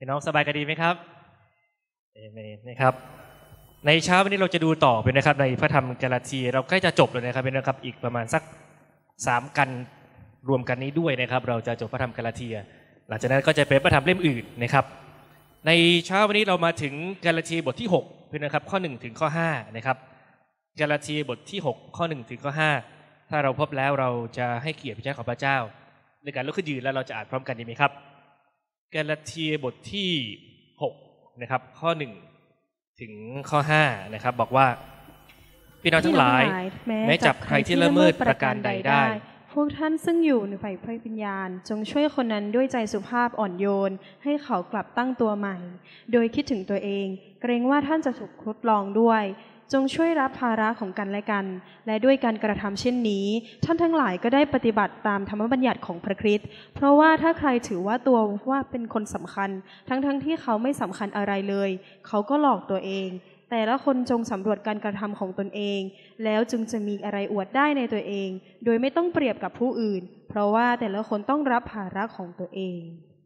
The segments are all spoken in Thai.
พี่น้องสบายกันดีไหมครับเอเมนนะครับในเช้าวันนี้เราจะดูต่อไปนะครับในพระธรรมกาลาทีเราใกล้จะจบแล้วนะครับพี่น้องครับอีกประมาณสัก3กันรวมกันนี้ด้วยนะครับเราจะจบพระธรรมกาลาทีหลังจากนั้นก็จะเป็นพระธรรมเล่มอื่นนะครับในเช้าวันนี้เรามาถึงกาลาทีบทที่6พี่น้องครับข้อ1ถึงข้อ5นะครับกาลาทีบทที่6ข้อ1ถึงข้อ5ถ้าเราพบแล้วเราจะให้เกียรติพระเจ้าของพระเจ้าในการลุกขึ้นยืนแล้วเราจะอ่านพร้อมกันดีไหมครับกาลาทีบทที่6นะครับข้อ1ถึงข้อ5นะครับบอกว่าพี่น้องทั้งหลายแม้จับใครที่ละเมิดประการใดได้พวกท่านซึ่งอยู่ในฝ่ายพระวิญญาณจงช่วยคนนั้นด้วยใจสุภาพอ่อนโยนให้เขากลับตั้งตัวใหม่โดยคิดถึงตัวเองเกรงว่าท่านจะถูกทดลองด้วยจงช่วยรับภาระของกันและกันและด้วยการกระทำเช่นนี้ท่านทั้งหลายก็ได้ปฏิบัติตามธรรมบัญญัติของพระคริสต์เพราะว่าถ้าใครถือว่าตัวว่าเป็นคนสำคัญทั้งที่เขาไม่สำคัญอะไรเลยเขาก็หลอกตัวเองแต่ละคนจงสำรวจการกระทำของตนเองแล้วจึงจะมีอะไรอวดได้ในตัวเองโดยไม่ต้องเปรียบกับผู้อื่นเพราะว่าแต่ละคนต้องรับภาระของตัวเอง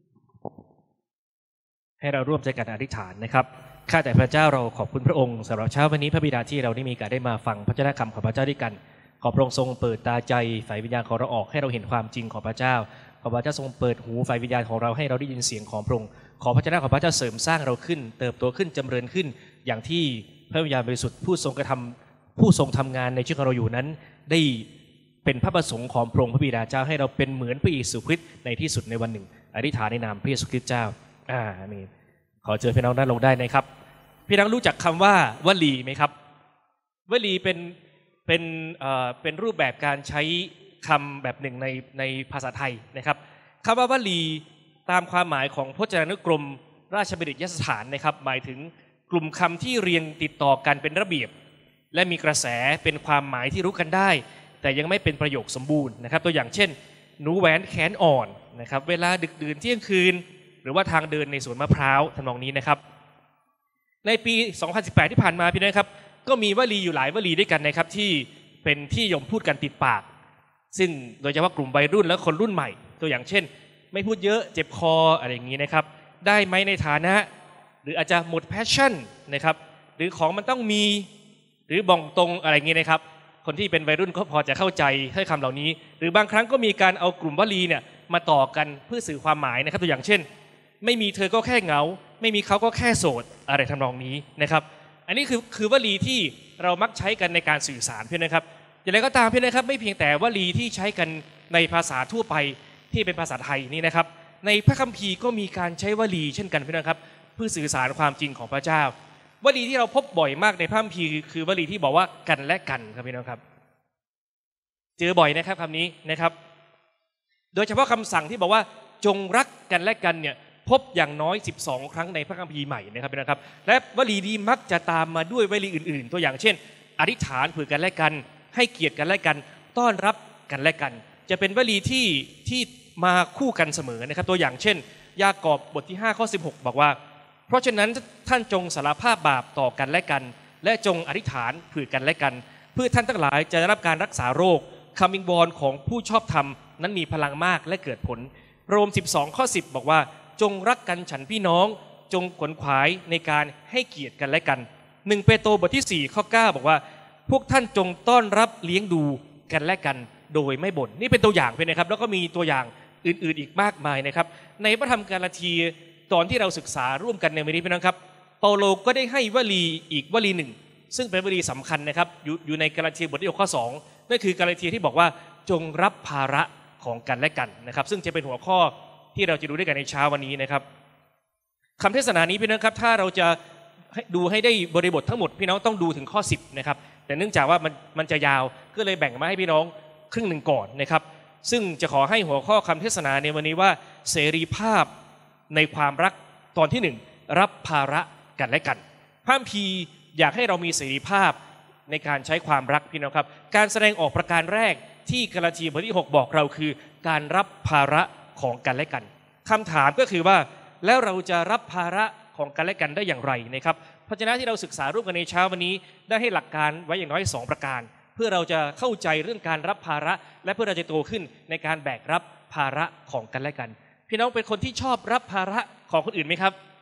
ให้เราร่วมใจกันอธิษฐานนะครับข้าแต่พระเจ้าเราขอบคุณพระองค์สำหรับเช้าวันนี้พระบิดาที่เราได้มีโอกาสได้มาฟังพระเจ้าคำของพระเจ้าด้วยกันขอพระองค์ทรงเปิดตาใจฝ่ายวิญญาณของเราออกให้เราเห็นความจริงของพระเจ้าขอพระเจ้าทรงเปิดหูฝ่ายวิญญาณของเราให้เราได้ยินเสียงของพระองค์ขอพระเจ้าของพระเจ้าเสริมสร้างเราขึ้นเติบโตขึ้นจำเริญขึ้นอย่างที่พระวิญญาณบริสุทธิ์ผู้ทรงทำงานในชีวิตของเราอยู่นั้นได้เป็นพระประสงค์ของพระองค์พระบิดาเจ้าให้เราเป็นเหมือนพระเยซูคริสต์ในที่สุดในวันหนึ่งอธิษฐานในนามพระเยซูคริสต์เจ้าอาเมนขอเชิญพี่น้องด้านลงได้นะครับพี่น้องรู้จักคำว่าวลีไหมครับวลีเป็นรูปแบบการใช้คำแบบหนึ่งในภาษาไทยนะครับคำว่าวลีตามความหมายของพจนานุกรมราชบัณฑิตยสถานนะครับหมายถึงกลุ่มคำที่เรียงติดต่อกันเป็นระเบียบและมีกระแสเป็นความหมายที่รู้กันได้แต่ยังไม่เป็นประโยคสมบูรณ์นะครับตัวอย่างเช่นหนูแหวนแขนอ่อนนะครับเวลาดึกดื่นเที่ยงคืนหรือว่าทางเดินในสวนมะพร้าวทำนองนี้นะครับในปี 2018 ที่ผ่านมาพี่น้องครับก็มีวลีอยู่หลายวลีด้วยกันนะครับที่เป็นที่นิยมพูดกันติดปากซึ่งโดยเฉพาะกลุ่มวัยรุ่นและคนรุ่นใหม่ตัวอย่างเช่นไม่พูดเยอะเจ็บคออะไรอย่างนี้นะครับได้ไหมในฐานะหรืออาจจะหมดแพชชั่นนะครับหรือของมันต้องมีหรือบ่องตรงอะไรอย่างนี้นะครับคนที่เป็นวัยรุ่นก็พอจะเข้าใจถ้อยคำเหล่านี้หรือบางครั้งก็มีการเอากลุ่มวลีเนี่ยมาต่อกันเพื่อสื่อความหมายนะครับตัวอย่างเช่นไม่มีเธอก็แค่เหงาไม่มีเขาก็แค่โสดอะไรทำนองนี้นะครับอันนี้คือวลีที่เรามักใช้กันในการสื่อสารเพื่อนนะครับอย่างไรก็ตามเพื่อนนะครับไม่เพียงแต่วลีที่ใช้กันในภาษาทั่วไปที่เป็นภาษาไทยนี่นะครับในพระคัมภีร์ก็มีการใช้วลีเช่นกันเพื่อนนะครับเพื่อสื่อสารความจริงของพระเจ้าวลีที่เราพบบ่อยมากในพระคัมภีร์คือวลีที่บอกว่ากันและกันครับพี่น้องครับเจอบ่อยนะครับคำนี้นะครับโดยเฉพาะคำสั่งที่บอกว่าจงรักกันและกันเนี่ยพบอย่างน้อย12ครั้งในพระคัมภีร์ใหม่นะครับพี่น้องครับและวลีนี้มักจะตามมาด้วยวลีอื่นๆตัวอย่างเช่นอธิษฐานเผื่อกันและกันให้เกียรติกันและกันต้อนรับกันและกันจะเป็นวลีที่มาคู่กันเสมอนะครับตัวอย่างเช่นยากอบบทที่5ข้อ16บอกว่าเพราะฉะนั้นท่านจงสารภาพบาปต่อกันและกันและจงอธิษฐานเผื่อกันและกันเพื่อท่านทั้งหลายจะได้รับการรักษาโรคคำวิงวอนของผู้ชอบธรรมนั้นมีพลังมากและเกิดผลโรม12ข้อ10บอกว่าจงรักกันฉันพี่น้องจงขวนขวายในการให้เกียรติกันและกัน1เปโตรบทที่4ข้อ9บอกว่าพวกท่านจงต้อนรับเลี้ยงดูกันและกันโดยไม่บ่นนี่เป็นตัวอย่างเป็นนะครับแล้วก็มีตัวอย่างอื่นๆอีกมากมายนะครับในพระธรรมกาลาทีตอนที่เราศึกษาร่วมกันในวันนี้พี่น้องครับเปาโลก็ได้ให้วลีอีกวลีหนึ่งซึ่งเป็นวลีสำคัญนะครับอยู่ในกาลาทีบทที่6ข้อ2นั่นคือกาลาทีที่บอกว่าจงรับภาระของกันและกันนะครับซึ่งจะเป็นหัวข้อที่เราจะดูด้วยกันในเช้าวันนี้นะครับคำเทศนานี้พี่น้องครับถ้าเราจะดูให้ได้บริบททั้งหมดพี่น้องต้องดูถึงข้อ10นะครับแต่เนื่องจากว่ามันจะยาวก็เลยแบ่งมาให้พี่น้องครึ่งหนึ่งก่อนนะครับซึ่งจะขอให้หัวข้อคำเทศนาในวันนี้ว่าเสรีภาพในความรักตอนที่1รับภาระกันและกันพระคัมภีร์อยากให้เรามีเสรีภาพในการใช้ความรักพี่น้องครับการแสดงออกประการแรกที่กาลาทีบทที่6บอกเราคือการรับภาระของกันและกันคำถามก็คือว่าแล้วเราจะรับภาระของกันและกันได้อย่างไรนะครับพระเจ้าที่เราศึกษาร่วมกันในเช้าวันนี้ได้ให้หลักการไว้อย่างน้อย2ประการเพื่อเราจะเข้าใจเรื่องการรับภาระและเพื่อเราจะโตขึ้นในการแบกรับภาระของกันและกันพี่น้องเป็นคนที่ชอบรับภาระของคนอื่นไหมครับ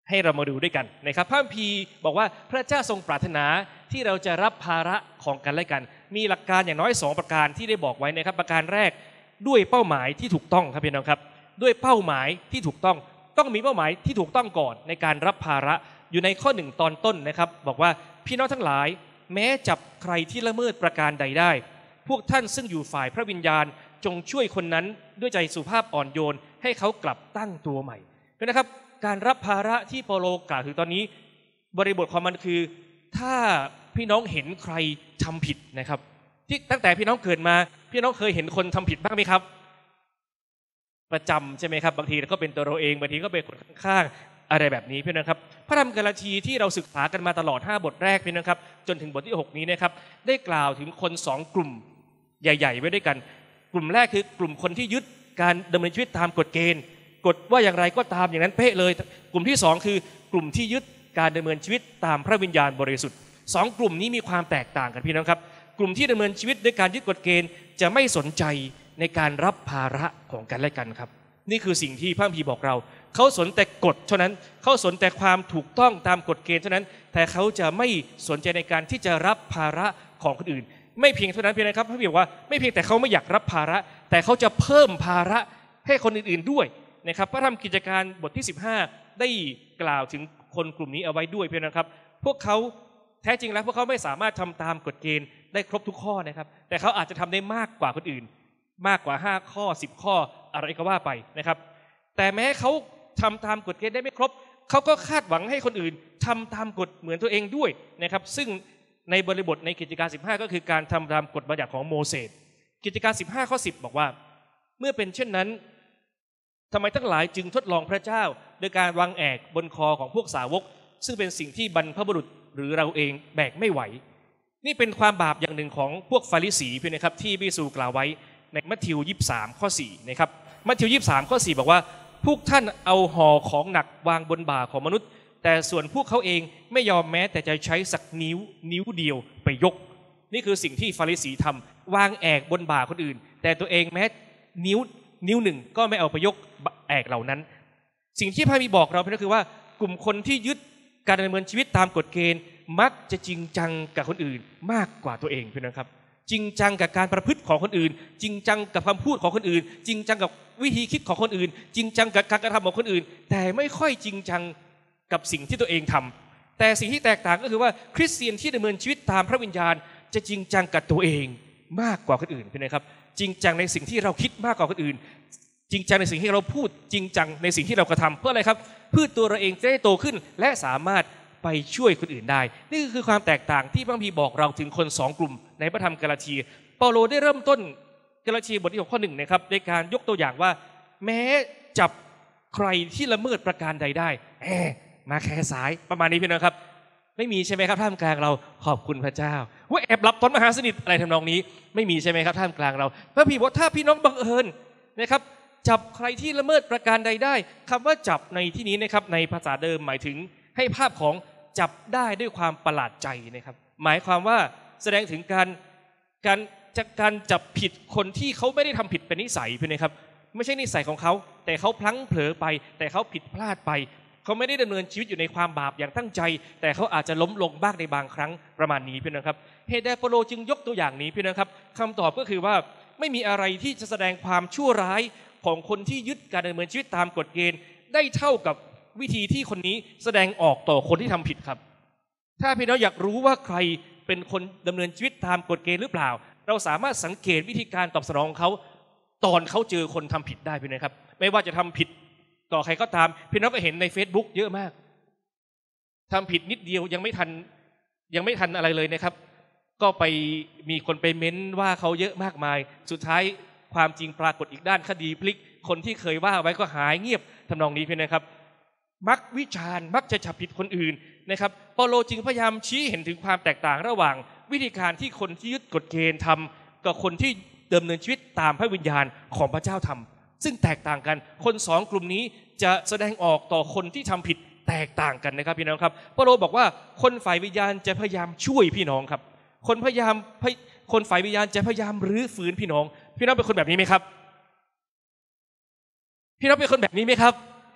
ให้เรามาดูด้วยกันนะครับพระคัมภีร์บอกว่าพระเจ้าทรงปรารถนาที่เราจะรับภาระของกันและกันมีหลักการอย่างน้อย2ประการที่ได้บอกไว้นะครับประการแรกด้วยเป้าหมายที่ถูกต้องครับพี่น้องครับด้วยเป้าหมายที่ถูกต้องมีเป้าหมายที่ถูกต้องก่อนในการรับภาระอยู่ในข้อ1ตอนต้นนะครับบอกว่าพี่น้องทั้งหลายแม้จับใครที่ละเมิดประการใดได้พวกท่านซึ่งอยู่ฝ่ายพระวิญญาณจงช่วยคนนั้นด้วยใจสุภาพอ่อนโยนให้เขากลับตั้งตัวใหม่นะครับการรับภาระที่เปาโลกล่าวถึงตอนนี้บริบทความมันคือถ้าพี่น้องเห็นใครทำผิดนะครับที่ตั้งแต่พี่น้องเกิดมาพี่น้องเคยเห็นคนทำผิดบ้างไหมครับประจำใช่ไหมครับบางทีก็เป็นตัวเราเองบางทีก็เป็นคนข้างๆอะไรแบบนี้พี่น้องครับพระธรรมกาลาทีที่เราศึกษากันมาตลอด5บทแรกพี่น้องครับจนถึงบทที่6นี้นะครับได้กล่าวถึงคน2กลุ่มใหญ่ๆไว้ด้วยกันกลุ่มแรกคือกลุ่มคนที่ยึดการดำเนินชีวิตตามกฎเกณฑ์กฎว่าอย่างไรก็ตามอย่างนั้นเป๊ะเลยกลุ่มที่2คือกลุ่มที่ยึดการดำเนินชีวิตตามพระวิญญาณบริสุทธิ์2กลุ่มนี้มีความแตกต่างกันพี่น้องครับกลุ่มที่ดำเนินชีวิตด้วยการยึดกฎเกณฑ์จะไม่สนใจในการรับภาระของกันและกันครับนี่คือสิ่งที่พระคัมภีร์บอกเราเขาสนแต่กฎเท่านั้นเขาสนแต่ความถูกต้องตามกฎเกณฑ์เท่านั้นแต่เขาจะไม่สนใจในการที่จะรับภาระของคนอื่นไม่เพียงเท่านั้นเพียงนะครับพระคัมภีร์บอกว่าไม่เพียงแต่เขาไม่อยากรับภาระแต่เขาจะเพิ่มภาระให้คนอื่นๆด้วยนะครับพระธรรมกิจการบทที่15ได้กล่าวถึงคนกลุ่มนี้เอาไว้ด้วยเพียงนะครับพวกเขาแท้จริงแล้วพวกเขาไม่สามารถทำตามกฎเกณฑ์ได้ครบทุกข้อนะครับแต่เขาอาจจะทำได้มากกว่าคนอื่นมากกว่า5ข้อ10ข้ออะไรก็ว่าไปนะครับแต่แม้เขาทำตามกฎเกณฑ์ได้ไม่ครบเขาก็คาดหวังให้คนอื่นทำตามกฎเหมือนตัวเองด้วยนะครับซึ่งในบริบทในกิจการ15ก็คือการทำตามกฎบัญญัติของโมเสสกิจการ15ข้อ10บอกว่าเมื่อเป็นเช่นนั้นทำไมทั้งหลายจึงทดลองพระเจ้าโดยการวางแอกบนคอของพวกสาวกซึ่งเป็นสิ่งที่บรรพบุรุษหรือเราเองแบกไม่ไหวนี่เป็นความบาปอย่างหนึ่งของพวกฟาริสีพี่นะครับที่พระเยซูกล่าวไว้ในมัทธิว23ข้อ4นะครับมัทธิว23ข้อ4บอกว่าพวกท่านเอาห่อของหนักวางบนบ่าของมนุษย์แต่ส่วนพวกเขาเองไม่ยอมแม้แต่จะใช้สักนิ้วเดียวไปยกนี่คือสิ่งที่ฟาริสีทำวางแอกบนบ่าคนอื่นแต่ตัวเองแม้นิ้วหนึ่งก็ไม่เอาไปยกแอกเหล่านั้นสิ่งที่พระบิดาบอกเราก็คือว่ากลุ่มคนที่ยึดการดำเนินชีวิตตามกฎเกณฑ์มักจะจริงจังกับคนอื่นมากกว่าตัวเองพี่น้องครับจริงจังกับการประพฤติของคนอื่นจริงจังกับคำพูดของคนอื่นจริงจังกับวิธีคิดของคนอื่นจริงจังกับการกระทำของคนอื่นแต่ไม่ค่อยจริงจังกับสิ่งที่ตัวเองทำแต่สิ่งที่แตกต่างก็คือว่าคริสเตียนที่ดำเนินชีวิตตามพระวิญญาณจะจริงจังกับตัวเองมากกว่าคนอื่นพี่น้องครับจริงจังในสิ่งที่เราคิดมากกว่าคนอื่นจริงจังในสิ่งที่เราพูดจริงจังในสิ่งที่เรากระทำเพื่ออะไรครับเพื่อตัวเราเองจะได้โตขึ้นและสามารถไปช่วยคนอื่นได้นี่คือความแตกต่างที่พระคัมภีร์บอกเราถึงคน2กลุ่มในพระธรรมกาลาทีเปาโลได้เริ่มต้นกาลาทีบทที่6ข้อ1นะครับในการยกตัวอย่างว่าแม้จับใครที่ละเมิดประการใดได้มาแค่สายประมาณนี้พี่น้องครับไม่มีใช่ไหมครับท่ามกลางเราขอบคุณพระเจ้าว่าแอบรับตอนมหาสนิทอะไรทำนองนี้ไม่มีใช่ไหมครับท่ามกลางเราพระคัมภีร์บอกถ้าพี่น้องบังเอิญนะครับจับใครที่ละเมิดประการใดได้คำว่าจับในที่นี้นะครับในภาษาเดิมหมายถึงให้ภาพของจับได้ด้วยความประหลาดใจนะครับหมายความว่าแสดงถึงการจับผิดคนที่เขาไม่ได้ทำผิดเป็นนิสัยพี่นะครับไม่ใช่นิสัยของเขาแต่เขาพลั้งเผลอไปแต่เขาผิดพลาดไปเขาไม่ได้ดำเนินชีวิตอยู่ในความบาปอย่างตั้งใจแต่เขาอาจจะล้มลงบ้างในบางครั้งประมาณนี้พี่นะครับเหตุใดเปาโลจึงยกตัวอย่างนี้พี่นะครับคำตอบก็คือว่าไม่มีอะไรที่จะแสดงความชั่วร้ายของคนที่ยึดการดำเนินชีวิตตามกฎเกณฑ์ได้เท่ากับวิธีที่คนนี้แสดงออกต่อคนที่ทำผิดครับถ้าพี่น้องอยากรู้ว่าใครเป็นคนดำเนินชีวิตตามกฎเกณฑ์หรือเปล่าเราสามารถสังเกตวิธีการตอบสนองเขาตอนเขาเจอคนทำผิดได้พี่นะครับไม่ว่าจะทำผิดต่อใครก็ตามพี่น้องก็เห็นใน Facebook เยอะมากทำผิดนิดเดียวยังไม่ทันอะไรเลยนะครับก็ไปมีคนไปเม้นว่าเขาเยอะมากมายสุดท้ายความจริงปรากฏอีกด้านคดีพลิกคนที่เคยว่าไว้ก็หายเงียบทำนองนี้พี่นะครับมักวิจารณ์มักจะจับผิดคนอื่นนะครับเปาโลจึงพยายามชี้เห็นถึงความแตกต่างระหว่างวิธีการที่คนที่ยึดกฎเกณฑ์ทำกับคนที่ดำเนินชีวิตตามพระวิญญาณของพระเจ้าทำซึ่งแตกต่างกันคน2กลุ่มนี้จะแสดงออกต่อคนที่ทำผิดแตกต่างกันนะครับพี่น้องครับเปาโลบอกว่าคนฝ่ายวิญญาณจะพยายามช่วยพี่น้องครับคนฝ่ายวิญญาณจะพยายามรื้อฟื้นพี่น้องเป็นคนแบบนี้ไหมครับพี่น้องเป็นคนแบบนี้ไหมครับ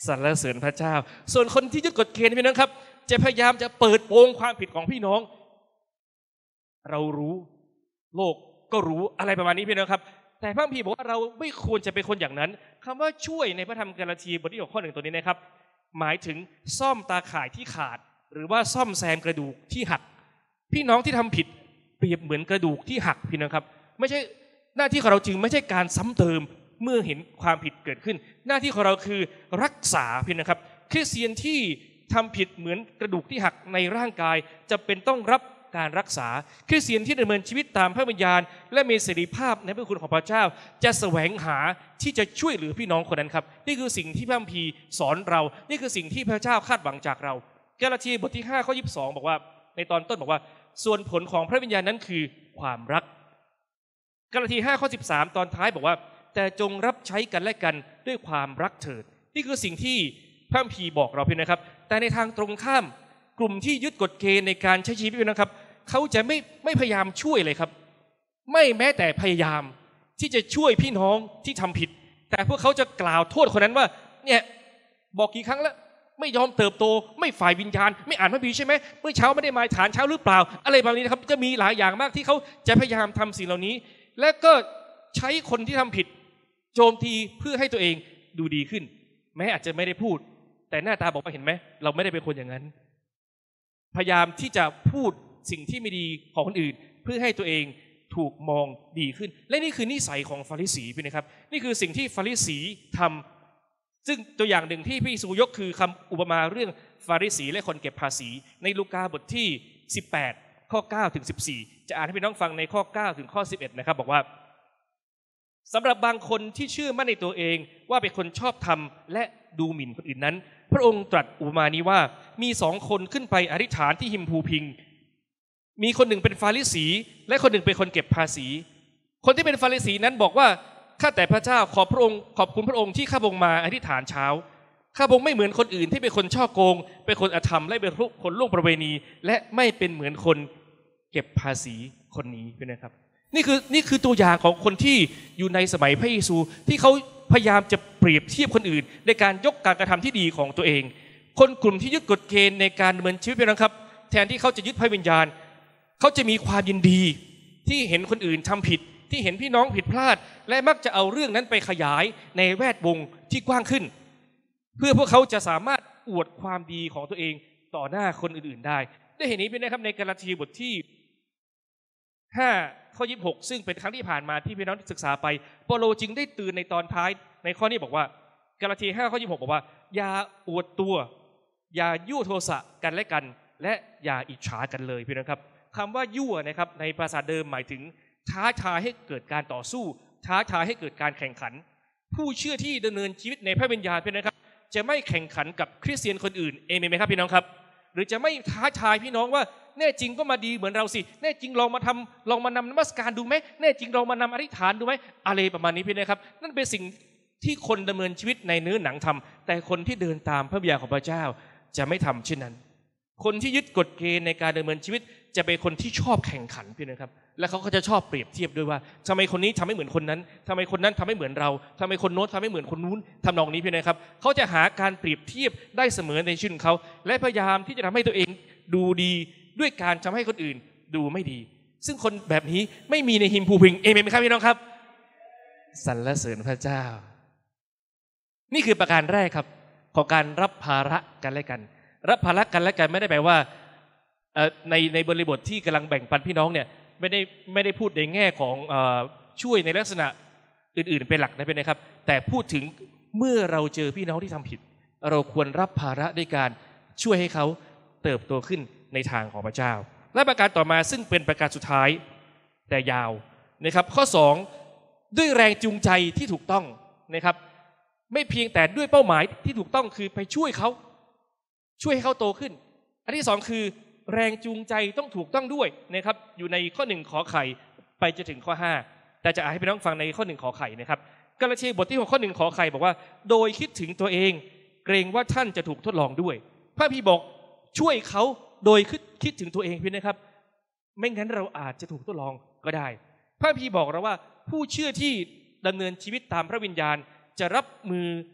สรรเสริญพระเจ้าส่วนคนที่ยึดกฎเกณฑ์พี่น้องครับจะพยายามจะเปิดโปงความผิดของพี่น้องเรารู้โลกก็รู้อะไรประมาณนี้พี่น้องครับแต่พระคัมภีร์บอกว่าเราไม่ควรจะเป็นคนอย่างนั้นคำว่าช่วยในพระธรรมกาลาทีบทที่6 ข้อ 1ตัวนี้นะครับหมายถึงซ่อมตาข่ายที่ขาดหรือว่าซ่อมแซมกระดูกที่หักพี่น้องที่ทำผิดเปรียบเหมือนกระดูกที่หักพี่น้องครับไม่ใช่หน้าที่ของเราจึงไม่ใช่การซ้ำเติมเมื่อเห็นความผิดเกิดขึ้นหน้าที่ของเราคือรักษาพี่นะครับคริสเตียนที่ทำผิดเหมือนกระดูกที่หักในร่างกายจะเป็นต้องรับการรักษาคริสเตียนที่ดำเนินชีวิตตามพระวิญญาณและมีเสรีภาพในพระคุณของพระเจ้าจะแสวงหาที่จะช่วยเหลือพี่น้องคนนั้นครับนี่คือสิ่งที่พระคัมภีร์สอนเรานี่คือสิ่งที่พระเจ้าคาดหวังจากเรากาลาทีบทที่5 ข้อ 22บอกว่าในตอนต้นบอกว่าส่วนผลของพระวิญญาณนั้นคือความรักกาลาที5 ข้อ 13ตอนท้ายบอกว่าแต่จงรับใช้กันและกันด้วยความรักเถิดนี่คือสิ่งที่พระคัมภีร์บอกเราพี่นะครับแต่ในทางตรงข้ามกลุ่มที่ยึดกฎเกณฑ์ในการใช้ชีวิตนะครับเขาจะไม่พยายามช่วยเลยครับไม่แม้แต่พยายามที่จะช่วยพี่น้องที่ทำผิดแต่พวกเขาจะกล่าวโทษคนนั้นว่าเนี่ยบอกกี่ครั้งแล้วไม่ยอมเติบโตไม่ฝ่ายวิญญาณไม่อ่านพระคัมภีร์ใช่ไหมเมื่อเช้าไม่ได้มาฐานเช้าหรือเปล่าอะไรแบบนี้นะครับจะมีหลายอย่างมากที่เขาจะพยายามทำสิ่งเหล่านี้และก็ใช้คนที่ทำผิดโจมตีเพื่อให้ตัวเองดูดีขึ้นแม้อาจจะไม่ได้พูดแต่หน้าตาบอกว่าเห็นไหมเราไม่ได้เป็นคนอย่างนั้นพยายามที่จะพูดสิ่งที่ไม่ดีของคนอื่นเพื่อให้ตัวเองถูกมองดีขึ้นและนี่คือนิสัยของฟาริสีพี่นะครับนี่คือสิ่งที่ฟาริสีทำซึ่งตัวอย่างหนึ่งที่พระเยซูยกคือคำอุปมาเรื่องฟาริสีและคนเก็บภาษีในลูกาบทที่18ข้อ9ถึง14จะอ่านให้พี่น้องฟังในข้อ9ถึงข้อ11นะครับบอกว่าสำหรับบางคนที่เชื่อมั่นในตัวเองว่าเป็นคนชอบธรรมและดูหมิ่นคนอื่นนั้นพระองค์ตรัสอุปมานี้ว่ามี2 คนขึ้นไปอธิษฐานที่หิมพูพิงมีคนหนึ่งเป็นฟาริสีและคนหนึ่งเป็นคนเก็บภาษีคนที่เป็นฟาริสีนั้นบอกว่าข้าแต่พระเจ้าขอบคุณพระองค์ที่ข้าพงมาอธิษฐานเช้าข้าพงไม่เหมือนคนอื่นที่เป็นคนช่อโกงเป็นคนอธรรมและเป็นคนล่วงประเวณีและไม่เป็นเหมือนคนเก็บภาษีคนนี้นะครับนี่คือตัวอย่างของคนที่อยู่ในสมัยพระเยซูที่เขาพยายามจะเปรียบเทียบคนอื่นในการยกการกระทำที่ดีของตัวเองคนกลุ่มที่ยึดกฎเกณฑ์ในการดำเนินชีวิตนะครับแทนที่เขาจะยึดพระวิญญาณเขาจะมีความยินดีที่เห็นคนอื่นทำผิดที่เห็นพี่น้องผิดพลาดและมักจะเอาเรื่องนั้นไปขยายในแวดวงที่กว้างขึ้นเพื่อพวกเขาจะสามารถอวดความดีของตัวเองต่อหน้าคนอื่นๆได้ได้เห็นนี้เป็นนะครับในกาลาทีบทที่5 ข้อ 26ซึ่งเป็นครั้งที่ผ่านมาที่พี่น้องศึกษาไปเปาโลจึงได้เตือนในตอนท้ายในข้อนี้บอกว่ากาลาที5 ข้อ 26บอกว่าอย่าอวดตัวอย่ายั่วโทสะกันและกันและอย่าอิจฉากันเลยพี่น้องครับคำว่ายั่วนะครับในภาษาเดิมหมายถึงท้าทายให้เกิดการต่อสู้ท้าทายให้เกิดการแข่งขันผู้เชื่อที่ดำเนินชีวิตในพระวิญญาณพี่น้องครับจะไม่แข่งขันกับคริสเตียนคนอื่นเอเมนไหมครับพี่น้องครับหรือจะไม่ท้าทายพี่น้องว่าแน่จริงก็มาดีเหมือนเราสิแน่จริงลองมานำนมัสการดูไหมแน่จริงลองมานำอธิษฐานดูไหมอะไรประมาณนี้พี่นะครับนั่นเป็นสิ่งที่คนดำเนินชีวิตในเนื้อหนังทำแต่คนที่เดินตามพระวิญญาณของพระเจ้าจะไม่ทำเช่นนั้นคนที่ยึดกฎเกณฑ์ในการดำเนินชีวิตจะเป็นคนที่ชอบแข่งขันพี่นะครับและเขาก็จะชอบเปรียบเทียบด้วยว่าทำไมคนนี้ทำไม่เหมือนคนนั้นทำไมคนนั้นทำไม่เหมือนเราทำไมคนโน้นทำไม่เหมือนคนนู้นทำนองนี้พี่นะครับเขาจะหาการเปรียบเทียบได้เสมอในชีวิตของเขาและพยายามที่จะทำให้ตัวเองดูดีด้วยการทำให้คนอื่นดูไม่ดีซึ่งคนแบบนี้ไม่มีในหิมพูพิงเอเมนไหมครับพี่น้องครับสรรเสริญพระเจ้านี่คือประการแรกครับของการรับภาระกันและกันรับภาระกันและกันไม่ได้แปลว่าในบริบทที่กำลังแบ่งปันพี่น้องเนี่ยไม่ได้พูดในแง่ของช่วยในลักษณะอื่นๆเป็นหลักนะครับแต่พูดถึงเมื่อเราเจอพี่น้องที่ทำผิดเราควรรับภาระด้วยการช่วยให้เขาเติบโตขึ้นในทางของพระเจ้าและประการต่อมาซึ่งเป็นประการสุดท้ายแต่ยาวนะครับข้อ2ด้วยแรงจูงใจที่ถูกต้องนะครับไม่เพียงแต่ด้วยเป้าหมายที่ถูกต้องคือไปช่วยให้เขาโตขึ้นอันที่2คือแรงจูงใจต้องถูกต้องด้วยนะครับอยู่ในข้อ1ขอไข่ไปจะถึงข้อ5แต่จะอ่านให้พี่น้องฟังในข้อ1ขอไข่นะครับกาลาทีบทที่6ข้อ1ขอไข่บอกว่าโดยคิดถึงตัวเองเกรงว่าท่านจะถูกทดลองด้วยพระพี่บอกช่วยเขาโดยคิดถึงตัวเองพี่นะครับไม่งั้นเราอาจจะถูกทดลองก็ได้พระพี่บอกเราว่าผู้เชื่อที่ดำเนินชีวิตตามพระวิญญาณจะรับมือ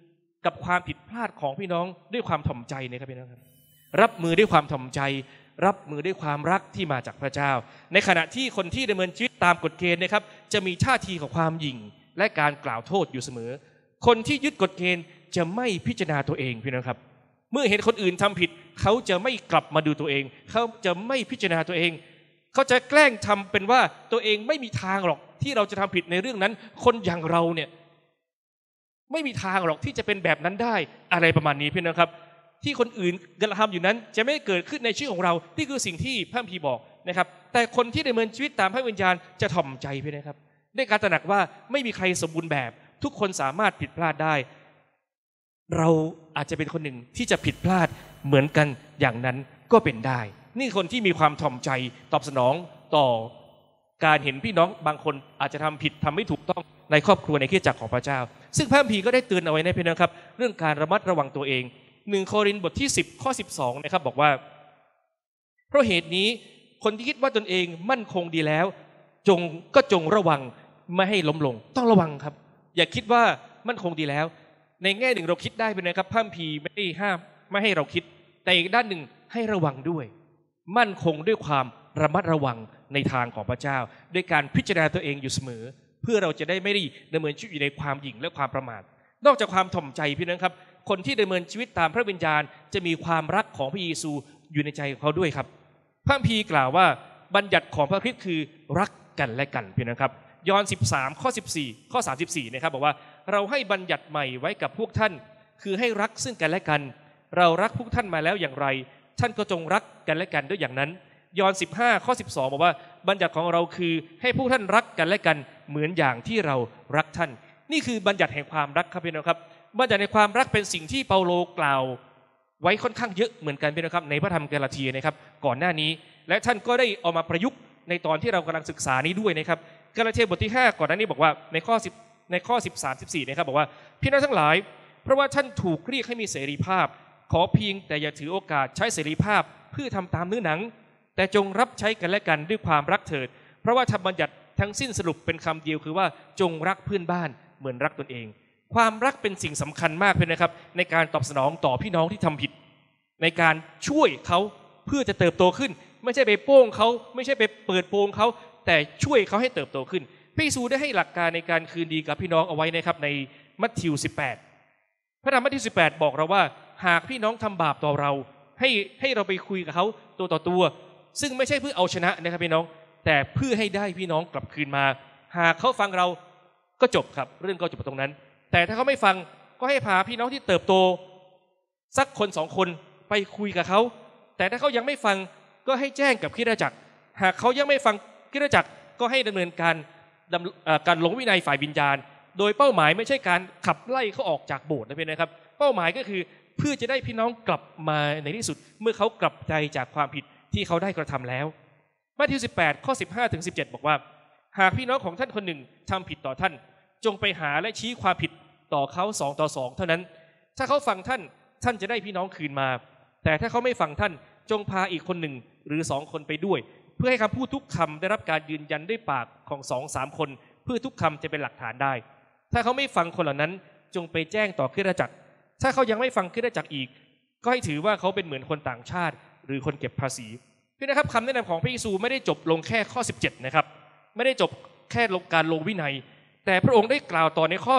กับความผิดพลาดของพี่น้องด้วยความถ่อมใจนะครับพี่น้องครับรับมือด้วยความถ่อมใจรับมือด้วยความรักที่มาจากพระเจ้าในขณะที่คนที่ดำเนินชีวิตตามกฎเกณฑ์นะครับจะมีท่าทีของความหยิ่งและการกล่าวโทษอยู่เสมอคนที่ยึดกฎเกณฑ์จะไม่พิจารณาตัวเองพี่น้องครับเมื่อเห็นคนอื่นทำผิดเขาจะไม่กลับมาดูตัวเองเขาจะไม่พิจารณาตัวเองเขาจะแกล้งทำเป็นว่าตัวเองไม่มีทางหรอกที่เราจะทำผิดในเรื่องนั้นคนอย่างเราเนี่ยไม่มีทางหรอกที่จะเป็นแบบนั้นได้อะไรประมาณนี้พี่น้องครับที่คนอื่นกระทำอยู่นั้นจะไม่เกิดขึ้นในชีวิตของเราที่คือสิ่งที่พระคัมภีร์บอกนะครับแต่คนที่ดำเนินชีวิตตามพระวิญญาณจะถ่อมใจพี่นะครับด้วยการตระหนักว่าไม่มีใครสมบูรณ์แบบทุกคนสามารถผิดพลาดได้เราอาจจะเป็นคนหนึ่งที่จะผิดพลาดเหมือนกันอย่างนั้นก็เป็นได้นี่คนที่มีความถ่อมใจตอบสนองต่อการเห็นพี่น้องบางคนอาจจะทำผิดทำไม่ถูกต้องในครอบครัวในคริสตจักรของพระเจ้าซึ่งพระคัมภีร์ก็ได้เตือนเอาไว้ในพี่น้องครับเรื่องการระมัดระวังตัวเอง1 โครินธ์บทที่10 ข้อ 12นะครับบอกว่าเพราะเหตุนี้คนที่คิดว่าตนเองมั่นคงดีแล้วจงระวังไม่ให้ล้มลงต้องระวังครับอย่าคิดว่ามั่นคงดีแล้วในแง่หนึ่งเราคิดได้เป็นนะครับพระคัมภีร์ไม่ได้ห้ามไม่ให้เราคิดแต่อีกด้านหนึ่งให้ระวังด้วยมั่นคงด้วยความระมัดระวังในทางของพระเจ้าด้วยการพิจารณาตัวเองอยู่เสมอเพื่อเราจะได้ไม่ได้ดำเนินชีวิตอยู่ในความหยิ่งและความประมาทนอกจากความถ่อมใจพี่น้องครับคนที่ดำเนินชีวิตตามพระวิญญาณจะมีความรักของพระเยซูอยู่ในใจของเขาด้วยครับพระคัมภีร์กล่าวว่าบัญญัติของพระคริสต์คือรักกันและกันพี่น้องครับยอห์น13 ข้อ 14 ข้อ 34นะครับบอกว่าเราให้บัญญัติใหม่ไว้กับพวกท่านคือให้รักซึ่งกันและกันเรารักพวกท่านมาแล้วอย่างไรท่านก็จงรักกันและกันด้วยอย่างนั้นยอห์น15 ข้อ 12บอกว่าบัญญัติของเราคือให้พวกท่านรักกันและกันเหมือนอย่างที่เรารักท่านนี่คือบัญญัติแห่งความรักครับพี่น้องครับบัญญัติในความรักเป็นสิ่งที่เปาโลกล่าวไว้ค่อนข้างเยอะเหมือนกันพี่น้องครับในพระธรรมกาลาเทียนะครับก่อนหน้านี้และท่านก็ได้เอามาประยุกต์ในตอนที่เรากำลังศึกษานี้ด้วยนะครับกาลาเทียบทที่5ก่อนหน้านี้บอกว่าในข้อ13 14นะครับบอกว่าพี่น้องทั้งหลายเพราะว่าท่านถูกเรียกให้มีเสรีภาพขอเพียงแต่อย่าถือโอกาสใช้เสรีภาพเพื่อทำตามเนื้อหนังแต่จงรับใช้กันและกันด้วยความรักเถิดเพราะว่าธรรมบัญญัติทั้งสิ้นสรุปเป็นคำเดียวคือว่าจงรักเพื่อนบ้านเหมือนรักตนเองความรักเป็นสิ่งสำคัญมากเลยนะครับในการตอบสนองต่อพี่น้องที่ทำผิดในการช่วยเขาเพื่อจะเติบโตขึ้นไม่ใช่ไปโป้งเขาไม่ใช่ไปเปิดโปงเขาแต่ช่วยเขาให้เติบโตขึ้นพระเยซูได้ให้หลักการในการคืนดีกับพี่น้องเอาไว้นะครับในมัทธิว 18พระธรรมมัทธิว 18บอกเราว่าหากพี่น้องทำบาปต่อเราให้เราไปคุยกับเขาตัวต่อตัวซึ่งไม่ใช่เพื่อเอาชนะนะครับพี่น้องแต่เพื่อให้ได้พี่น้องกลับคืนมาหากเขาฟังเราก็จบครับเรื่องก็จบตรงนั้นแต่ถ้าเขาไม่ฟังก็ให้พาพี่น้องที่เติบโตสักคน2 คนไปคุยกับเขาแต่ถ้าเขายังไม่ฟังก็ให้แจ้งกับคริสตจักรหากเขายังไม่ฟังคริสตจักรก็ให้ดำเนินการลงวินัยฝ่ายวิญญาณโดยเป้าหมายไม่ใช่การขับไล่เขาออกจากโบสถ์นะพี่นะครับเป้าหมายก็คือเพื่อจะได้พี่น้องกลับมาในที่สุดเมื่อเขากลับใจจากความผิดที่เขาได้กระทำแล้วมัทธิว 18 ข้อ 15 ถึง 17บอกว่าหากพี่น้องของท่านคนหนึ่งทำผิดต่อท่านจงไปหาและชี้ความผิดต่อเขา2 ต่อ 2เท่านั้นถ้าเขาฟังท่านจะได้พี่น้องคืนมาแต่ถ้าเขาไม่ฟังท่านจงพาอีกคนหนึ่งหรือ2 คนไปด้วยเพื่อให้คำพูดทุกคำได้รับการยืนยันด้วยปากของ2-3 คนเพื่อทุกคำจะเป็นหลักฐานได้ถ้าเขาไม่ฟังคนเหล่านั้นจงไปแจ้งต่อคริสตจักรถ้าเขายังไม่ฟังคริสตจักรอีกก็ให้ถือว่าเขาเป็นเหมือนคนต่างชาติหรือคนเก็บภาษีพี่นะครับคำแนะนำของพระเยซูไม่ได้จบลงแค่ข้อ17นะครับไม่ได้จบแค่การลงวินัยแต่พระองค์ได้กล่าวต่อในข้อ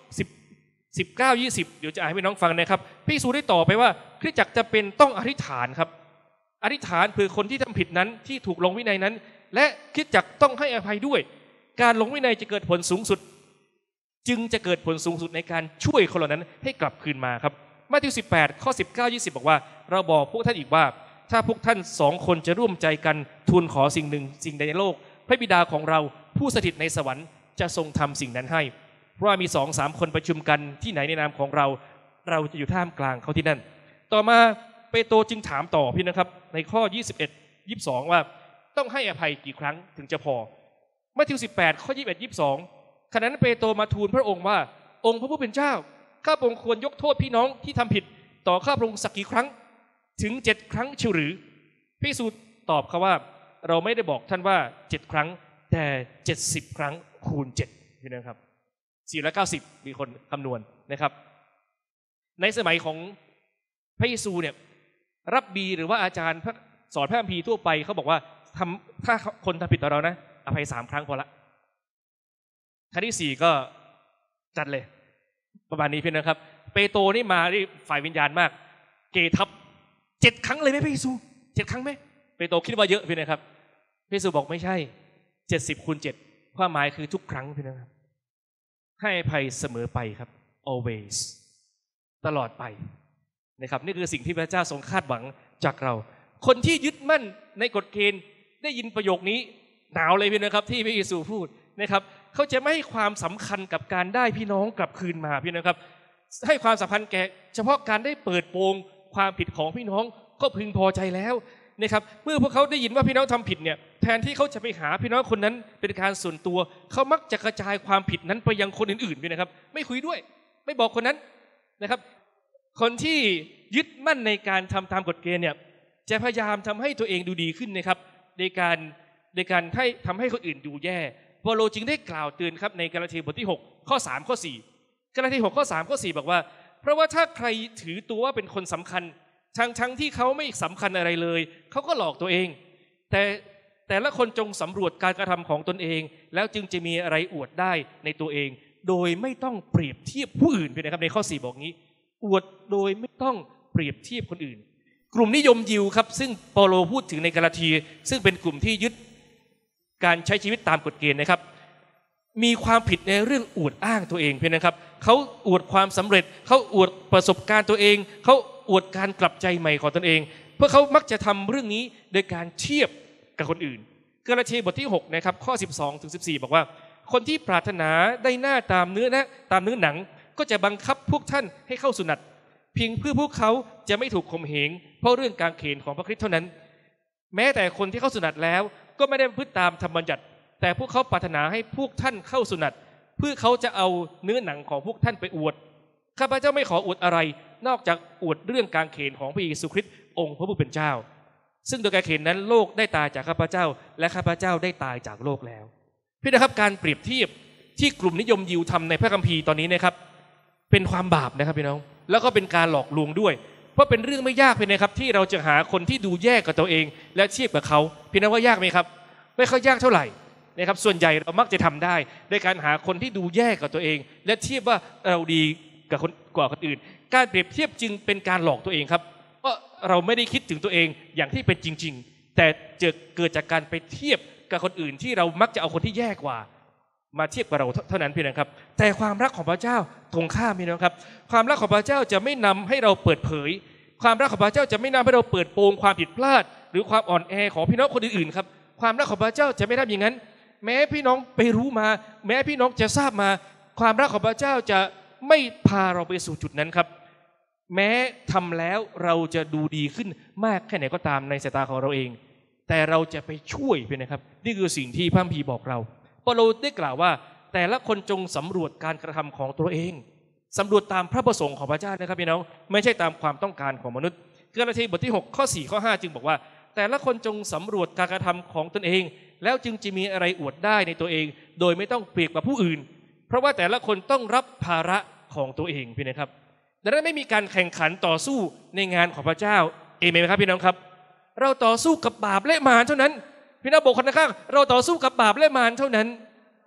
19 20เดี๋ยวจะอ่านให้พี่น้องฟังนะครับพระเยซูได้ต่อไปว่าคริสตจักรจะเป็นต้องอธิษฐานครับอธิษฐานเพื่อคนที่ทำผิดนั้นที่ถูกลงวินัยนั้นและคริสตจักรต้องให้อภัยด้วยการลงวินัยจะเกิดผลสูงสุดจึงจะเกิดผลสูงสุดในการช่วยคนเหล่านั้นให้กลับคืนมาครับมัทธิว 18 ข้อ 19 20บอกว่าเราบอกพวกท่านอีกว่าถ้าพวกท่าน2 คนจะร่วมใจกันทูลขอสิ่งหนึ่งสิ่งใดในโลกพระบิดาของเราผู้สถิตในสวรรค์จะทรงทำสิ่งนั้นให้เพราะว่ามี 2-3 คนประชุมกันที่ไหนในนามของเราจะอยู่ท่ามกลางเขาที่นั่นต่อมาเปโตรจึงถามต่อพี่นะครับในข้อ 21 22ว่าต้องให้อภัยกี่ครั้งถึงจะพอมัทธิว 18 ข้อ 21 22ขณะนั้นเปโตรมาทูลพระองค์ว่าองค์พระผู้เป็นเจ้าข้าพระองค์ควรยกโทษพี่น้องที่ทำผิดต่อข้าพระองค์สักกี่ครั้งถึง7 ครั้งเชียวหรือพระเยซูตอบเขาว่าเราไม่ได้บอกท่านว่า7 ครั้งแต่70 ครั้งคูณ7พี่นะครับ490มีคนคำนวณนะครับในสมัยของพระเยซูเนี่ยรับบีหรือว่าอาจารย์สอนพระคัมภีร์ทั่วไปเขาบอกว่าถ้าคนทำผิดต่อเรานะอภัย3 ครั้งพอละครั้งที่4ก็จัดเลยประมาณนี้พี่นะครับเปโตรนี่มาที่ฝ่ายวิญญาณมากเกทับ7 ครั้งเลยไหมพระเยซู7 ครั้งไหมเปโตรคิดว่าเยอะพี่นะครับพระเยซูบอกไม่ใช่70 คูณ 7ความหมายคือทุกครั้งพี่นะครับให้อภัยเสมอไปครับ always ตลอดไปนะครับนี่คือสิ่งที่พระเจ้าทรงคาดหวังจากเราคนที่ยึดมั่นในกฎเกณฑ์ได้ยินประโยคนี้หนาวเลยพี่นะครับที่พระเยซูพูดนะครับเขาจะไม่ให้ความสำคัญกับการได้พี่น้องกลับคืนมาพี่นะครับให้ความสำคัญแก่เฉพาะการได้เปิดโปงความผิดของพี่น้องก็พึงพอใจแล้วนะครับเมื่อพวกเขาได้ยินว่าพี่น้องทำผิดเนี่ยแทนที่เขาจะไปหาพี่น้องคนนั้นเป็นการส่วนตัวเขามักจะกระจายความผิดนั้นไปยังคนอื่นๆพี่นะครับไม่คุยด้วยไม่บอกคนนั้นนะครับคนที่ยึดมั่นในการทำตามกฎเกณฑ์เนี่ยจะพยายามทำให้ตัวเองดูดีขึ้นนะครับในการให้ทำให้คนอื่นดูแย่เปโตรจึงได้กล่าวเตือนครับในกาลาเทียบทที่6ข้อ3ข้อ4กาลาเทีย6ข้อ3ข้อ4บอกว่าเพราะว่าถ้าใครถือตัวว่าเป็นคนสำคัญทั้งที่เขาไม่สำคัญอะไรเลยเขาก็หลอกตัวเองแต่ละคนจงสำรวจการกระทำของตนเองแล้วจึงจะมีอะไรอวดได้ในตัวเองโดยไม่ต้องเปรียบเทียบผู้อื่นนะครับในข้อ4บอกงี้อวดโดยไม่ต้องเปรียบเทียบคนอื่นกลุ่มนิยมยิวครับซึ่งเปโตรพูดถึงในกาลาเทียซึ่งเป็นกลุ่มที่ยึดการใช้ชีวิตตามกฎเกณฑ์นะครับมีความผิดในเรื่องอวดอ้างตัวเองเพียงนะครับเขาอวดความสำเร็จเขาอวดประสบการณ์ตัวเองเขาอวดการกลับใจใหม่ของตนเองเพื่อเขามักจะทำเรื่องนี้โดยการเทียบกับคนอื่นกาลาเทียบทที่6นะครับข้อ12ถึง14บอกว่าคนที่ปรารถนาได้หน้าตามเนื้อหนังก็จะบังคับพวกท่านให้เข้าสุนัตเพียงเพื่อพวกเขาจะไม่ถูกข่มเหงเพราะเรื่องกางเขนของพระคริสต์เท่านั้นแม้แต่คนที่เข้าสุนัตแล้วก็ไม่ได้ประพฤติตามธรรมบัญญัติแต่พวกเขาปรารถนาให้พวกท่านเข้าสุนัตเพื่อเขาจะเอาเนื้อหนังของพวกท่านไปอวดข้าพเจ้าไม่ขออวดอะไรนอกจากอวดเรื่องกางเขนของพระเยซูคริสต์องค์พระผู้เป็นเจ้าซึ่งโดยกางเขนนั้นโลกได้ตายจากข้าพเจ้าและข้าพเจ้าได้ตายจากโลกแล้วพี่นะครับการเปรียบเทียบที่กลุ่มนิยมยิวทำในพระคัมภีร์ตอนนี้นะครับเป็นความบาปนะครับพี่น้องแล้วก็เป็นการหลอกลวงด้วยเพราะเป็นเรื่องไม่ยากเลยนะครับที่เราจะหาคนที่ดูแย่กับตัวเองและเทียบกับเขาพี่น้องว่ายากไหมครับไม่ค่อยยากเท่าไหร่นะครับส่วนใหญ่เรามักจะทำได้ในการหาคนที่ดูแย่กับตัวเองและเทียบว่าเราดีกับคนอื่นการเปรียบเทียบจึงเป็นการหลอกตัวเองครับเพราะเราไม่ได้คิดถึงตัวเองอย่างที่เป็นจริงๆแต่เกิดจากการไปเทียบกับคนอื่นที่เรามักจะเอาคนที่แย่กว่ามาเทียบกับเราเท่านั้นพี่น้องครับแต่ความรักของพระเจ้าตรงข้ามพี่น้องครับความรักของพระเจ้าจะไม่นำให้เราเปิดเผยความรักของพระเจ้าจะไม่นำให้เราเปิดโปงความผิดพลาดหรือความอ่อนแอของพี่น้องคนอื่นๆครับความรักของพระเจ้าจะไม่ทำอย่างนั้นแม้พี่น้องไปรู้มาแม้พี่น้องจะทราบมาความรักของพระเจ้าจะไม่พาเราไปสู่จุดนั้นครับแม้ทำแล้วเราจะดูดีขึ้นมากแค่ไหนก็ตามในสายตาของเราเองแต่เราจะไปช่วยพี่นะครับนี่คือสิ่งที่พระคัมภีร์บอกเราเปโตรได้กล่าวว่าแต่ละคนจงสำรวจการกระทำของตัวเองสำรวจตามพระประสงค์ของพระเจ้านะครับพี่น้องไม่ใช่ตามความต้องการของมนุษย์กาลาเทียบทที่6ข้อ4ข้อ5จึงบอกว่าแต่ละคนจงสำรวจการกระทำของตนเองแล้วจึงจะมีอะไรอวดได้ในตัวเองโดยไม่ต้องเปรียบกับผู้อื่นเพราะว่าแต่ละคนต้องรับภาระของตัวเองพี่นะครับดังนั้นไม่มีการแข่งขันต่อสู้ในงานของพระเจ้าเอเมนไหมครับพี่น้องครับเราต่อสู้กับบาปและมารเท่านั้นพี่น้องบอกคนข้างเราต่อสู้กับบาปและมารเท่านั้น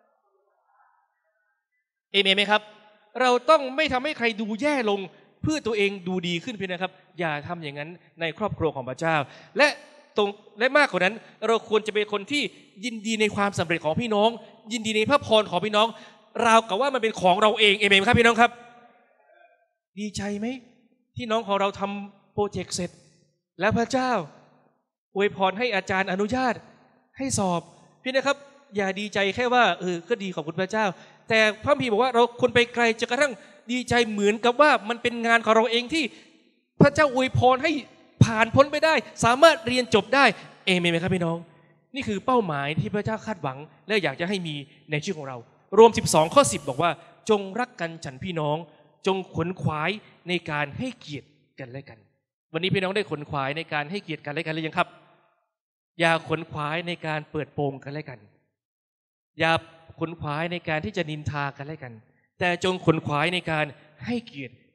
เอเมนไหมครับเราต้องไม่ทำให้ใครดูแย่ลงเพื่อตัวเองดูดีขึ้นพี่นะครับอย่าทำอย่างนั้นในครอบครัวของพระเจ้าและมากกว่านั้นเราควรจะเป็นคนที่ยินดีในความสำเร็จของพี่น้องยินดีในพระพรของพี่น้องราวกับว่ามันเป็นของเราเองเอเมนครับพี่น้องครับดีใจไหมที่น้องของเราทำโปรเจกต์เสร็จแล้วพระเจ้าอวยพรให้อาจารย์อนุญาตให้สอบพี่นะครับอย่าดีใจแค่ว่าก็ดีขอบคุณพระเจ้าแต่พระคัมภีร์บอกว่าเราควรไปไกลจนกระทั่งดีใจเหมือนกับว่ามันเป็นงานของเราเองที่พระเจ้าอวยพรให้ผ่านพ้นไปได้สามารถเรียนจบได้เอเมนไหมครับพี่น้องนี่คือเป้าหมายที่พระเจ้าคาดหวังและอยากจะให้มีในชีวิตของเรารวม12ข้อ10บอกว่าจงรักกันฉันพี่น้องจงขวนขวายในการให้เกียรติกันและกันวันนี้พี่น้องได้ขวนขวายในการให้เกียรติกันและกันหรือยังครับอย่าขวนขวายในการเปิดโปงกันและกันอย่าขวนขวายในการที่จะนินทากันและกันแต่จงขวนขวายในการให้เกียรติ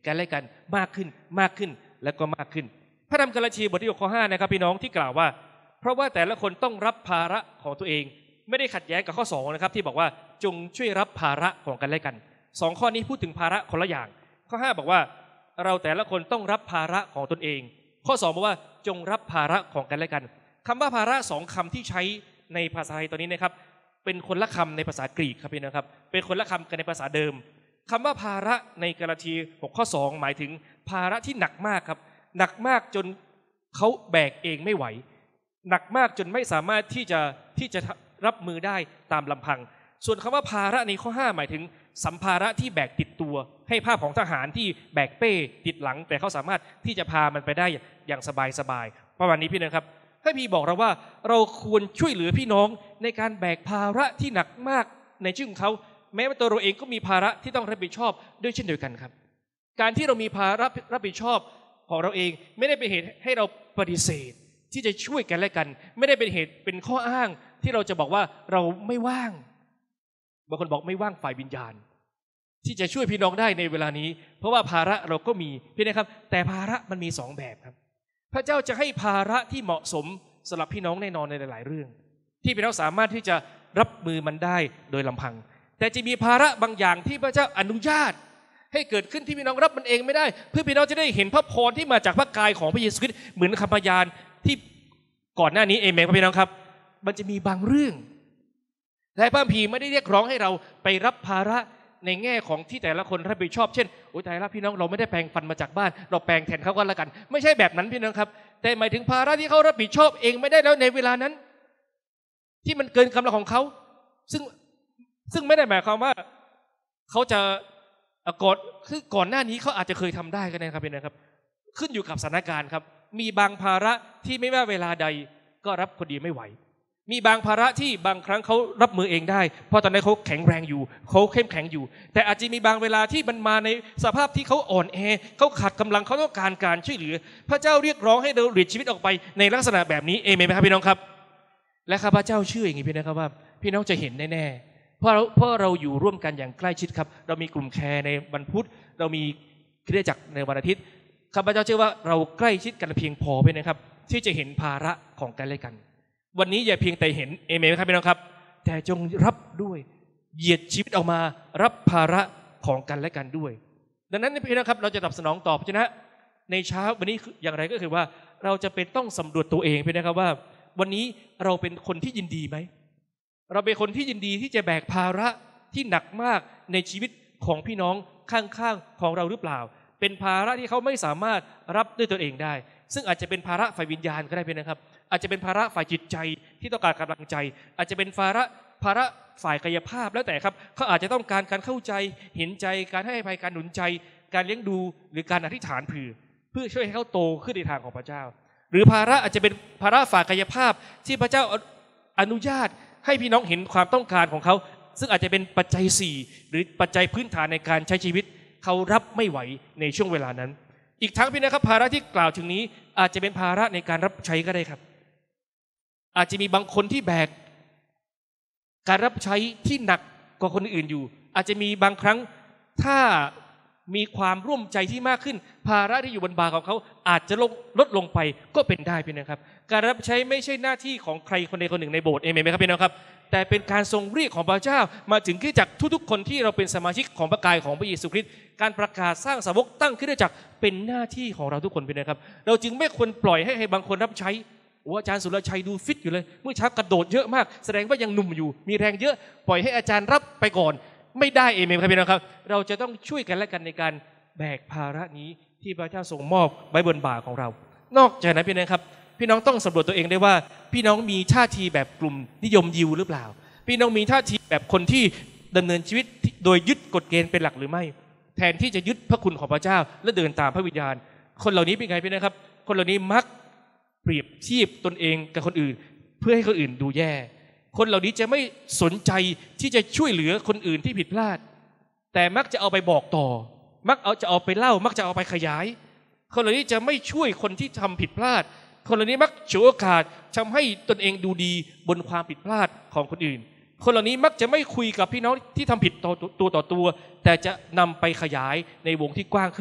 กันและกันมากขึ้นมากขึ้นและก็มากขึ้นพระธรรมกาลาทีบทที่6ข้อ5นะครับพี่น้องที่กล่าวว่าเพราะว่าแต่ละคนต้องรับภาระของตัวเองไม่ได้ขัดแย้งกับข้อ2นะครับที่บอกว่าจงช่วยรับภาระของกันและกัน2ข้อนี้พูดถึงภาระคนละอย่างข้อ5บอกว่าเราแต่ละคนต้องรับภาระของตนเองข้อ2บอกว่าจงรับภาระของกันและกันคำว่าภาระ2คำที่ใช้ในภาษาไทยตอนนี้นะครับเป็นคนละคำในภาษากรีกครับพี่นะครับเป็นคนละคำกันในภาษาเดิมคำว่าภาระในกาลาที6ข้อ2หมายถึงภาระที่หนักมากครับหนักมากจนเขาแบกเองไม่ไหวหนักมากจนไม่สามารถที่จะรับมือได้ตามลำพังส่วนคำว่าภาระในข้อ5หมายถึงสัมภาระที่แบกติดตัวให้ภาพของทหารที่แบกเป้ติดหลังแต่เขาสามารถที่จะพามันไปได้อย่างสบายๆประมาณนี้พี่นะครับให้พี่บอกเราว่าเราควรช่วยเหลือพี่น้องในการแบกภาระที่หนักมากในชีวิตของเขาแม้ว่าตัวเราเองก็มีภาระที่ต้องรับผิดชอบด้วยเช่นเดียวกันครับการที่เรามีภาระรับผิดชอบของเราเองไม่ได้เป็นเหตุให้เราปฏิเสธที่จะช่วยกันและกันไม่ได้เป็นเหตุเป็นข้ออ้างที่เราจะบอกว่าเราไม่ว่างบางคนบอกไม่ว่างฝ่ายวิญญาณที่จะช่วยพี่น้องได้ในเวลานี้เพราะว่าภาระเราก็มีพี่นะครับแต่ภาระมันมี2แบบครับพระเจ้าจะให้ภาระที่เหมาะสมสำหรับพี่น้องแน่นอนในหลายๆเรื่องที่พี่น้องสามารถที่จะรับมือมันได้โดยลำพังแต่จะมีภาระบางอย่างที่พระเจ้าอนุญาตให้เกิดขึ้นที่พี่น้องรับมันเองไม่ได้เพื่อพี่น้องจะได้เห็นพระพรที่มาจากพระกายของพระเยซูคริสต์เหมือนคำพยานที่ก่อนหน้านี้เอเมนครับพี่น้องครับมันจะมีบางเรื่องและพระคัมภีร์ไม่ได้เรียกร้องให้เราไปรับภาระในแง่ของที่แต่ละคนรับผิดชอบเช่นโอ้ยแต่ละพี่น้องเราไม่ได้แปลงฟันมาจากบ้านเราแปลงแทนเขาก็แล้วกันไม่ใช่แบบนั้นพี่น้องครับแต่หมายถึงภาระที่เขารับผิดชอบเองไม่ได้แล้วในเวลานั้นที่มันเกินกำลังของเขาซึ่งไม่ได้หมายความว่าเขาจะคือก่อนหน้านี้เขาอาจจะเคยทำได้ก็ได้ครับพี่นะครับขึ้นอยู่กับสถานการณ์ครับมีบางภาระที่ไม่ว่าเวลาใดก็รับคนเดียวไม่ไหวมีบางภาระที่บางครั้งเขารับมือเองได้เพราะตอนนั้นเขาแข็งแรงอยู่เขาเข้มแข็งอยู่แต่อาจจะมีบางเวลาที่มันมาในสภาพที่เขาอ่อนแอเขาขาดกำลังเขาต้องการช่วยเหลือพระเจ้าเรียกร้องให้เราหลีกชีวิตออกไปในลักษณะแบบนี้เอเมนไหมครับพี่น้องครับและข้าพเจ้าเชื่ออย่างนี้พี่นะครับว่าพี่น้องจะเห็นแน่ๆเพราะเราอยู่ร่วมกันอย่างใกล้ชิดครับเรามีกลุ่มแคร์ในวันพุธเรามีคริสตจักรในวันอาทิตย์ข้าพเจ้าเชื่อว่าเราใกล้ชิดกันเพียงพอไปนะครับที่จะเห็นภาระของกันและกันวันนี้อย่าเพียงแต่เห็นเอเมนครับพี่น้องครับแต่จงรับด้วยเหยียดชีวิตออกมารับภาระของกันและกันด้วยดังนั้นพี่น้องครับเราจะตอบสนองตอบเพราะฉะนั้นในเช้าวันนี้อย่างไรก็คือว่าเราจะเป็นต้องสำรวจตัวเองพี่นะครับว่าวันนี้เราเป็นคนที่ยินดีไหมเราเป็นคนที่ยินดีที่จะแบกภาระที่หนักมากในชีวิตของพี่น้องข้างๆของเราหรือเปล่าเป็นภาระที่เขาไม่สามารถรับด้วยตัวเองได้ซึ่งอาจจะเป็นภาระฝ่ายวิญญาณก็ได้พี่นะครับอาจจะเป็นภาระฝ่ายจิตใจที่ต้องการกำลังใจอาจจะเป็นภาระฝ่ายกายภาพแล้วแต่ครับเขาอาจจะต้องการการเข้าใจเห็นใจการให้อภัยการหนุนใจการเลี้ยงดูหรือการอธิษฐานเพื่อช่วยให้เขาโตขึ้นในทางของพระเจ้าหรือภาระอาจจะเป็นภาระฝ่ายกายภาพที่พระเจ้าอนุญาตให้พี่น้องเห็นความต้องการของเขาซึ่งอาจจะเป็นปัจจัย4หรือปัจจัยพื้นฐานในการใช้ชีวิตเขารับไม่ไหวในช่วงเวลานั้นอีกทั้งพี่นะครับภาระที่กล่าวถึงนี้อาจจะเป็นภาระในการรับใช้ก็ได้ครับอาจจะมีบางคนที่แบกการรับใช้ที่หนักกว่าคนอื่นอยู่อาจจะมีบางครั้งถ้ามีความร่วมใจที่มากขึ้นภาระที่อยู่บนบ่าของเขาอาจจะลดลงไปก็เป็นได้พี่นะครับการรับใช้ไม่ใช่หน้าที่ของใครคนใดคนหนึ่งในโบสถ์เอเมนไหมครับพี่น้องครับแต่เป็นการทรงเรียกของพระเจ้ามาถึงคริสตจักรทุกๆคนที่เราเป็นสมาชิกของพระกายของพระเยซูคริสต์การประกาศสร้างสาวกตั้งคริสตจักรเป็นหน้าที่ของเราทุกคนพี่นะครับเราจึงไม่ควรปล่อยให้บางคนรับใช้อาจารย์สุรชัยดูฟิตอยู่เลยเมื่อเช้ากระโดดเยอะมากแสดงว่ายังหนุ่มอยู่มีแรงเยอะปล่อยให้อาจารย์รับไปก่อนไม่ได้เอเมนครับพี่น้องครับเราจะต้องช่วยกันและกันในการแบกภาระนี้ที่พระเจ้าทรงมอบไว้บนบ่าของเรานอกจากนั้นพี่น้องครับพี่น้องต้องสำรวจตัวเองได้ว่าพี่น้องมีท่าทีแบบกลุ่มนิยมยิวหรือเปล่าพี่น้องมีท่าทีแบบคนที่ดำเนินชีวิตโดยยึดกฎเกณฑ์เป็นหลักหรือไม่แทนที่จะยึดพระคุณของพระเจ้าและเดินตามพระวิญญาณคนเหล่านี้เป็นไงพี่น้องครับคนเหล่านี้มักเปรียบเทียบตนเองกับคนอื่นเพื่อให้คนอื่นดูแย่คนเหล่านี้จะไม่สนใจที่จะช่วยเหลือคนอื่นที่ผิดพลาดแต่มักจะเอาไปบอกต่อมักจะเอาไปเล่ามักจะเอาไปขยายคนเหล่านี้จะไม่ช่วยคนที่ทำผิดพลาดคนเหล่านี้มักฉวยโอกาสทำให้ตนเองดูดีบนความผิดพลาดของคนอื่นคนเหล่านี้มักจะไม่คุยกับพี่น้องที่ทำผิดตัวต่อตัวแต่จะนำไปขยายในวงที่กว้างขึ้น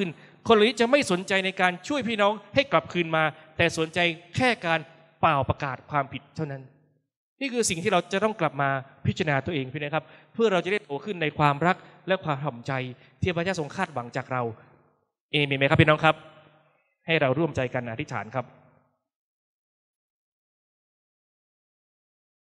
คนเหล่านี้จะไม่สนใจในการช่วยพี่น้องให้กลับคืนมาแต่สนใจแค่การเป่าประกาศความผิดเท่านั้นนี่คือสิ่งที่เราจะต้องกลับมาพิจารณาตัวเองพี่นะครับเพื่อเราจะได้โตขึ้นในความรักและความถ่อมใจที่พระเจ้าทรงคาดหวังจากเราเอเมนไหมครับพี่น้องครับให้เราร่วมใจกันอธิษฐานครับ